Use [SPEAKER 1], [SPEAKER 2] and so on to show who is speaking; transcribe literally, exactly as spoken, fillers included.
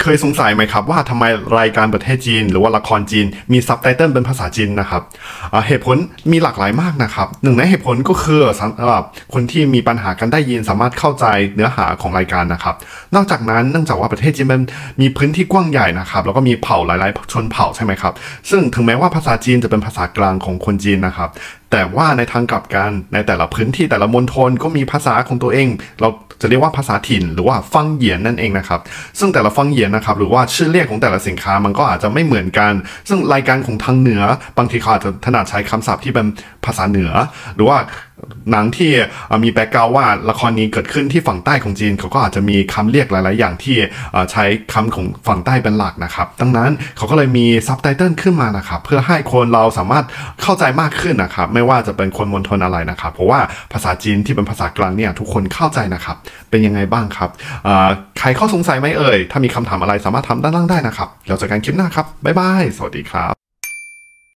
[SPEAKER 1] เคยสงสัยไหมครับว่าทำไมรายการประเทศจีนหรือว่าละครจีนมีซับไตเติลเป็นภาษาจีนนะครับเหตุผลมีหลากหลายมากนะครับหนึ่งในเหตุผลก็คือสำหรับคนที่มีปัญหาการได้ยินสามารถเข้าใจเนื้อหาของรายการนะครับนอกจากนั้นเนื่องจากว่าประเทศจีนมันมีพื้นที่กว้างใหญ่นะครับแล้วก็มีเผ่าหลายๆชนเผ่าใช่ไหมครับซึ่งถึงแม้ว่าภาษาจีนจะเป็นภาษากลางของคนจีนนะครับแต่ว่าในทางกลับกันในแต่ละพื้นที่แต่ละมณฑลก็มีภาษาของตัวเองเราจะเรียกว่าภาษาถิ่นหรือว่าฟังเหยียนนั่นเองนะครับซึ่งแต่ละฟังเหยียนนะครับหรือว่าชื่อเรียกของแต่ละสินค้ามันก็อาจจะไม่เหมือนกันซึ่งรายการของทางเหนือบางทีเขาอาจจะถนัดใช้คำศัพท์ที่เป็นภาษาเหนือหรือว่าหนังที่มีแบ็กกราวด์ว่าละครนี้เกิดขึ้นที่ฝั่งใต้ของจีนเขาก็อาจจะมีคำเรียกหลายๆอย่างที่ใช้คำของฝั่งใต้เป็นหลักนะครับดังนั้นเขาก็เลยมีซับไตเติลขึ้นมานะครับเพื่อให้คนเราสามารถเข้าใจมากขึ้นนะครับไม่ว่าจะเป็นคนมณฑลอะไรนะครับเพราะว่าภาษาจีนที่เป็นภาษากลางเนี่ยทุกคนเข้าใจนะครับเป็นยังไงบ้างครับใครข้อสงสัยไหมเอ่ยถ้ามีคำถามอะไรสามารถทำด้านล่างได้นะครับแล้วเจอกันคลิปหน้าครับบ๊ายบายสวัสดีครับ